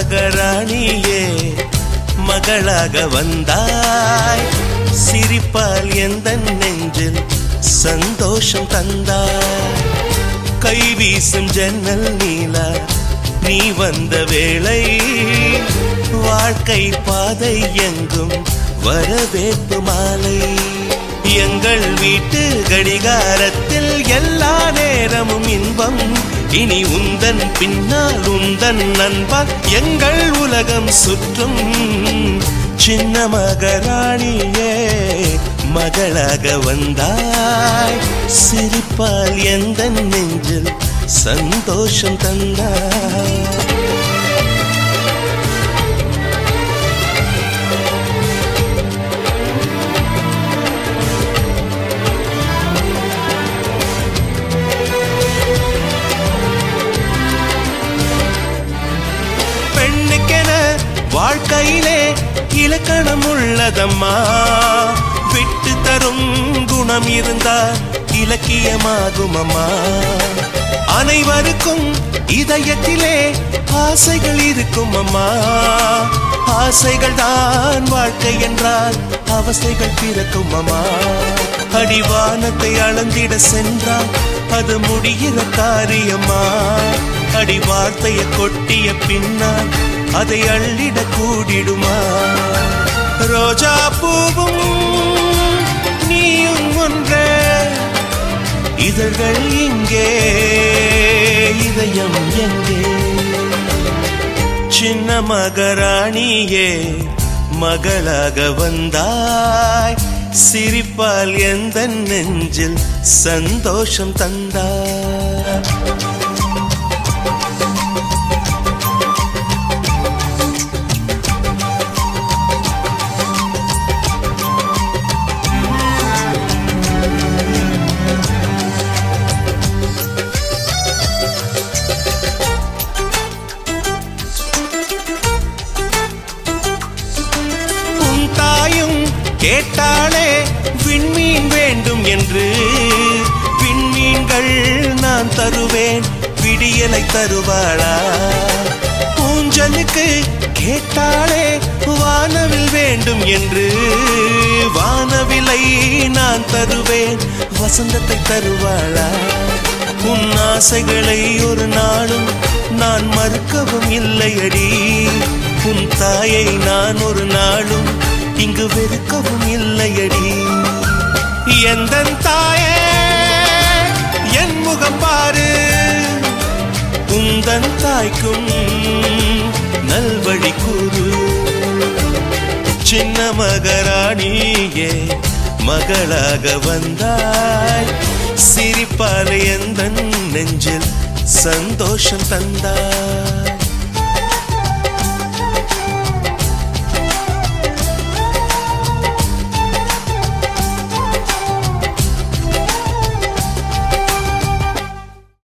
மகராணியே மகளாக வந்தாய் சிரிப்பால் எந்தன் நெஞ்சில் சந்தோஷம் தந்தாய் கைவீசும் ஜன்னல் நீலா நீ வந்த வேளை வாழ்க்கை பாதை எங்கும் வரவேற்பு மாலை எங்கள் வீட்டு கடிகாரத்தில் எல்லா நேரமும் இன்பம் இனி உந்தன் பின்னால் உந்தன் நண்பால் எங்கள் உலகம் சுற்றும் சின்ன மகராணியே மகளாக வந்தாய் சிரிப்பால் எந்தன் நெஞ்சில் சந்தோஷம் தந்தாய் வாழ்க்கையிலே இலக்கணம் உள்ளதம்மா விட்டு தரும் குணம் இருந்தால் இலக்கியமாகும் அம்மா அனைவருக்கும் இதயத்திலே ஆசைகள் இருக்கும் அம்மா ஆசைகள் தான் வாழ்க்கை என்றால் அவசைகள் பிறக்கும் அம்மா அடிவானத்தை அளந்திட சென்றால் அது முடிகிற காரியம்மா அடி வார்த்தையை கொட்டிய பின்னால் அதை அள்ளிட கூடிடுமா ரோஜா பூவும் நீயும் ஒன்றே இதழ்கள் இங்கே இதயம் எங்கே சின்ன மகராணியே மகளாக வந்தாய் சிரிப்பால் எந்தன் நெஞ்சில் சந்தோஷம் தந்தாய் கேட்டாளே விண்மீன் வேண்டும் என்று விண்மீன்கள் நான் தருவேன் விடியலை தருவாளா ஊஞ்சலுக்கு கேட்டாளே வானவில் வேண்டும் என்று வானவிலை நான் தருவேன் வசந்தத்தை தருவாளா உன் ஆசைகளை ஒரு நாளும் நான் மறுக்கவும் இல்லையடி உன் தாயை நான் ஒரு நாளும் இங்கு வெறுக்கவும் இல்லையடி எந்தன் தாயே என் முகம் பாரு உந்தன் தாய்க்கும் நல்வழி கூறு சின்ன மகராணியே மகளாக வந்தாய் சிரிப்பால் எந்தன் நெஞ்சில் சந்தோஷம் தந்தாய்